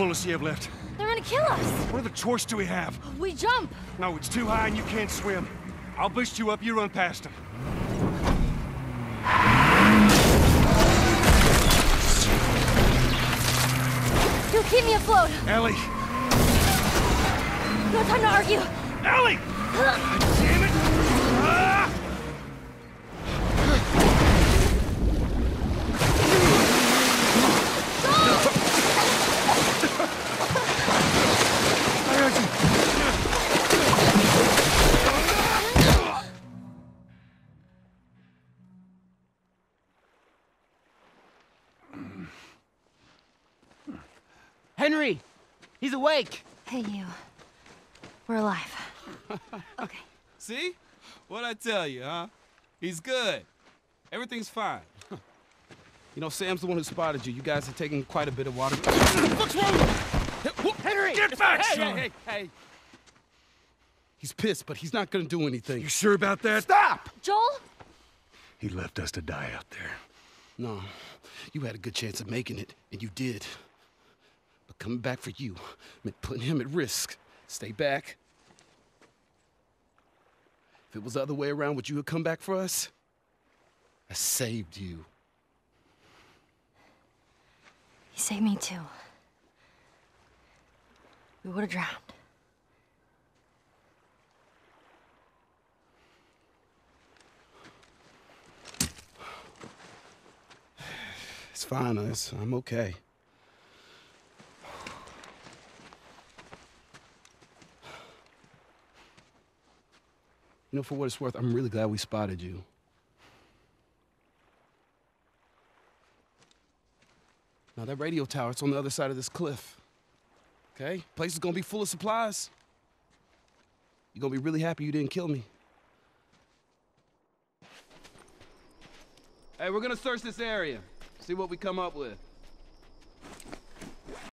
bullets you have left? They're gonna kill us! What other choice do we have? We jump! No, it's too high and you can't swim. I'll boost you up, you run past them. You'll keep me afloat! Ellie! No time to argue! Ellie! Damn it! Ah! I got you. Henry! He's awake! Hey, you. We're alive. Okay. See? What'd I tell you, huh? He's good. Everything's fine. You know, Sam's the one who spotted you. You guys are taking quite a bit of water. What's wrong with you? Henry! Get back, hey, son! hey! He's pissed, but he's not gonna do anything. You sure about that? Stop! Joel? He left us to die out there. No, you had a good chance of making it, and you did. But coming back for you meant putting him at risk. Stay back. If it was the other way around, would you have come back for us? I saved you. He saved me too. We would have drowned. It's fine, I'm okay. You know, for what it's worth, I'm really glad we spotted you. Now, that radio tower, it's on the other side of this cliff. Okay? Place is gonna be full of supplies. You're gonna be really happy you didn't kill me. Hey, we're gonna search this area. See what we come up with.